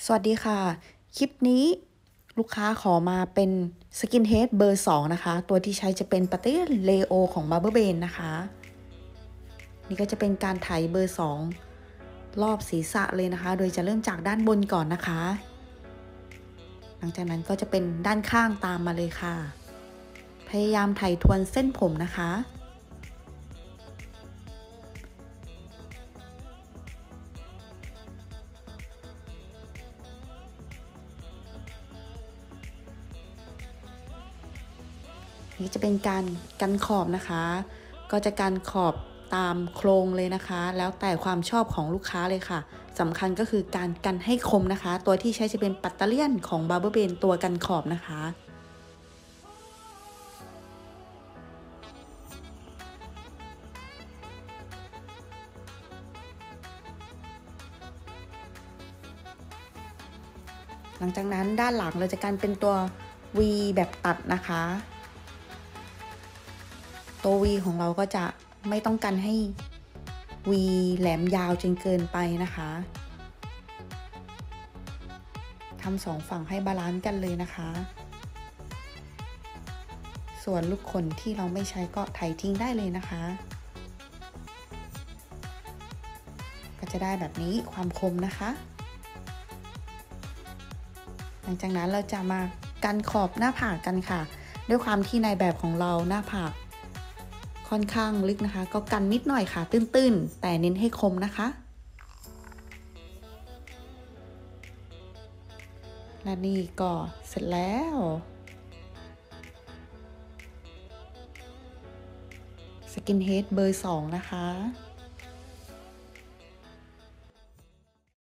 สวัสดีค่ะ คลิปนี้ลูกค้าขอมาเป็นสกินเฮดเบอร์ 2 นะคะ ตัวที่ใช้จะเป็นปัตเตอร์เลโอของบาร์เบอร์เบนนะคะ นี่ก็จะเป็นการไถเบอร์ 2 รอบศีรษะเลยนะคะ โดยจะเริ่มจากด้านบนก่อนนะคะ หลังจากนั้นก็จะเป็นด้านข้างตามมาเลยค่ะ พยายามไถทวนเส้นผมนะคะนี่จะเป็นการกันขอบนะคะ ก็จะกันขอบตามโครงเลยนะคะ แล้วแต่ความชอบของลูกค้าเลยค่ะสำคัญก็คือการกันให้คมนะคะ ตัวที่ใช้จะเป็นปัตเตอร์เลียนของบาร์เบอร์เบนตัวกันขอบนะคะหลังจากนั้นด้านหลังเราจะกันเป็นตัว V แบบตัดนะคะตัว V ของเราก็จะไม่ต้องกันให้ V แหลมยาวจนเกินไปนะคะทำสองฝั่งให้บาลานซ์กันเลยนะคะส่วนลูกขนที่เราไม่ใช้ก็ไถทิ้งได้เลยนะคะก็จะได้แบบนี้ความคมนะคะหลังจากนั้นเราจะมากันขอบหน้าผากกันค่ะด้วยความที่ในแบบของเราหน้าผากค่อนข้างลึกนะคะก็กันนิดหน่อยค่ะตื้นๆแต่เน้นให้คมนะคะและนี่ก็เสร็จแล้วสกินเฮดเบอร์ 2 นะคะ